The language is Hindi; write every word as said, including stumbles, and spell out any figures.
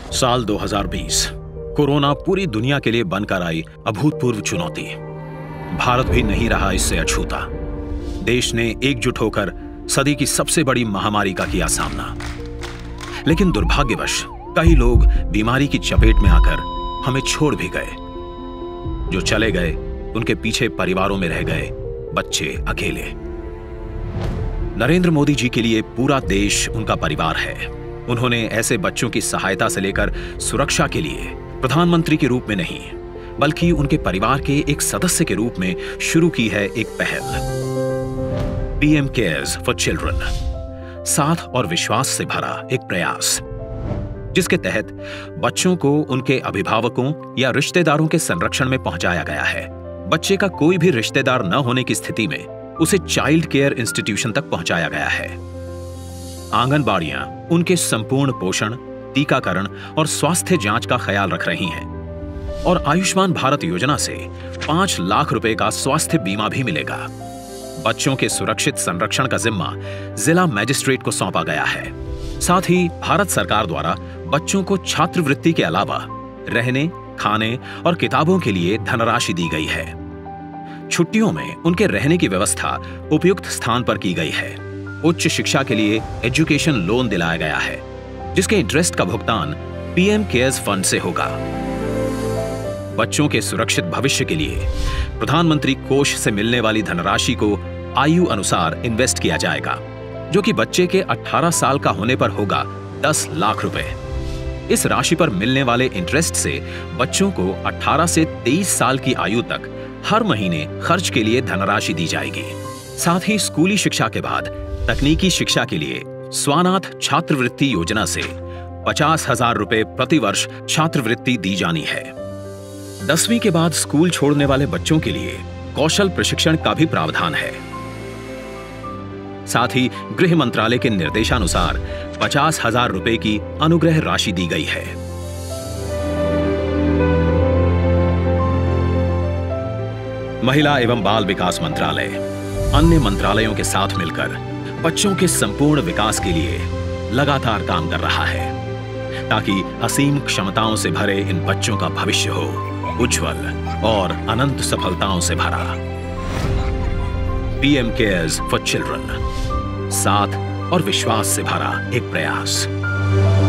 साल दो हज़ार बीस कोरोना पूरी दुनिया के लिए बनकर आई अभूतपूर्व चुनौती। भारत भी नहीं रहा इससे अछूता। देश ने एकजुट होकर सदी की सबसे बड़ी महामारी का किया सामना। लेकिन दुर्भाग्यवश कई लोग बीमारी की चपेट में आकर हमें छोड़ भी गए। जो चले गए उनके पीछे परिवारों में रह गए बच्चे अकेले। नरेंद्र मोदी जी के लिए पूरा देश उनका परिवार है। उन्होंने ऐसे बच्चों की सहायता से लेकर सुरक्षा के लिए प्रधानमंत्री के रूप में नहीं, बल्कि उनके परिवार के एक सदस्य के रूप में शुरू की है एक पहल, पीएम केयर्स फॉर चिल्ड्रन। साथ और विश्वास से भरा एक प्रयास, जिसके तहत बच्चों को उनके अभिभावकों या रिश्तेदारों के संरक्षण में पहुंचाया गया है। बच्चे का कोई भी रिश्तेदार न होने की स्थिति में उसे चाइल्ड केयर इंस्टीट्यूशन तक पहुंचाया गया है। आंगनबाड़ियां उनके संपूर्ण पोषण, टीकाकरण और स्वास्थ्य जांच का ख्याल रख रही हैं। और आयुष्मान भारत योजना से पांच लाख रुपए का स्वास्थ्य बीमा भी मिलेगा। बच्चों के सुरक्षित संरक्षण का जिम्मा जिला मजिस्ट्रेट को सौंपा गया है। साथ ही भारत सरकार द्वारा बच्चों को छात्रवृत्ति के अलावा रहने, खाने और किताबों के लिए धनराशि दी गई है। छुट्टियों में उनके रहने की व्यवस्था उपयुक्त स्थान पर की गई है। उच्च शिक्षा के लिए एजुकेशन लोन दिलाया गया है, जिसके इंटरेस्ट का भुगतान पीएम केयर्स फंड से होगा। बच्चों के सुरक्षित भविष्य के लिए प्रधानमंत्री कोष से मिलने वाली धनराशि को आयु अनुसार इन्वेस्ट किया जाएगा, जो कि बच्चे के अठारह साल का होने पर होगा दस लाख रुपए। इस राशि पर मिलने वाले इंटरेस्ट से बच्चों को अठारह से तेईस साल की आयु तक हर महीने खर्च के लिए धनराशि दी जाएगी। साथ ही स्कूली शिक्षा के बाद तकनीकी शिक्षा के लिए स्वानाथ छात्रवृत्ति योजना से पचास हजार रुपए प्रति वर्ष छात्रवृत्ति दी जानी है। दसवीं के बाद स्कूल छोड़ने वाले बच्चों के लिए कौशल प्रशिक्षण का भी प्रावधान है। साथ ही गृह मंत्रालय के निर्देशानुसार पचास हजार रुपए की अनुग्रह राशि दी गई है। महिला एवं बाल विकास मंत्रालय अन्य मंत्रालयों के साथ मिलकर बच्चों के संपूर्ण विकास के लिए लगातार काम कर रहा है, ताकि असीम क्षमताओं से भरे इन बच्चों का भविष्य हो उज्जवल और अनंत सफलताओं से भरा। पीएम केयर्स फॉर चिल्ड्रन, साथ और विश्वास से भरा एक प्रयास।